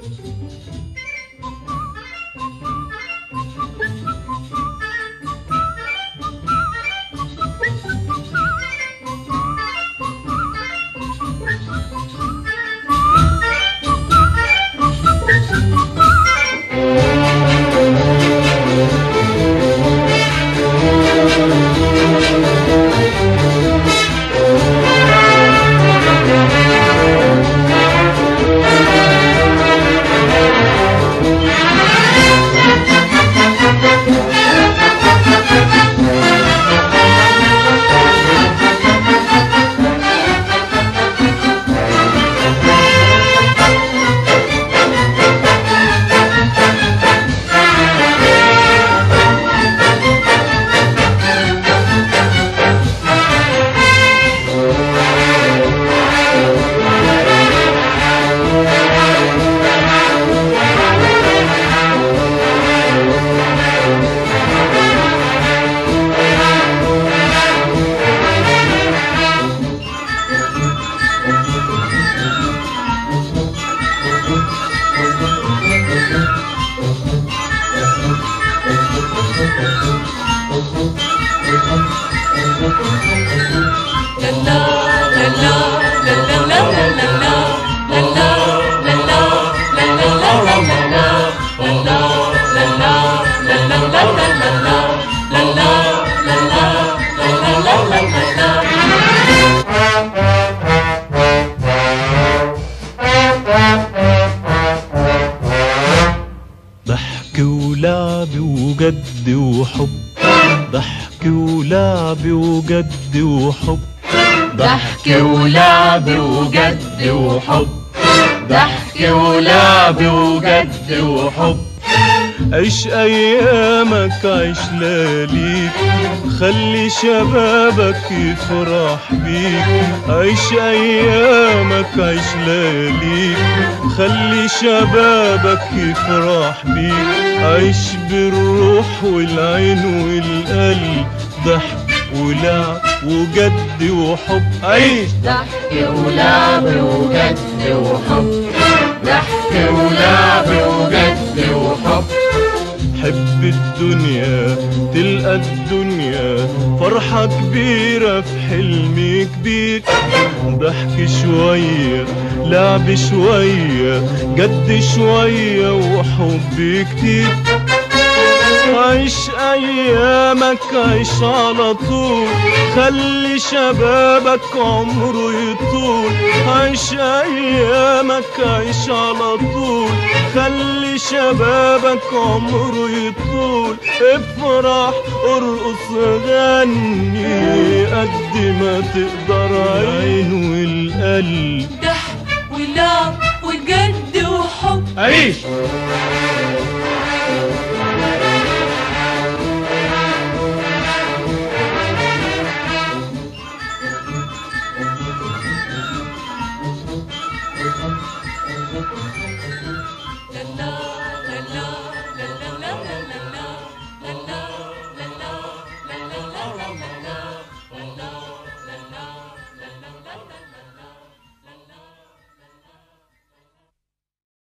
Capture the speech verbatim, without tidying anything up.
ضحك ولعب وجد وحب، ضحك ولعب وجد وحب، ضحك ولعب وجد وحب، ضحك ولعب وجد وحب. عيش ايامك عيش لياليك، خلي شبابك يفرح بيك. عيش ايامك عيش لياليك، خلي شبابك يفرح بيك. عيش بالروح والعين والقلب، ضحك ولعب وجد وحب. عيش ضحك ولعب وجد وحب، ضحك ولعب وجد وحب. حب الدنيا تلقى الدنيا فرحة كبيرة في حلم كبير. ضحك شوية لعب شوية جد شوية وحب كتير. عيش ايامك عيش على طول، خلي شبابك عمره يطول. عيش ايامك عيش على طول، خلي شبابك عمره يطول. افرح ارقص غني قد ما تقدر، عين والقلب. ضحك ولعب وجد وحب. عيش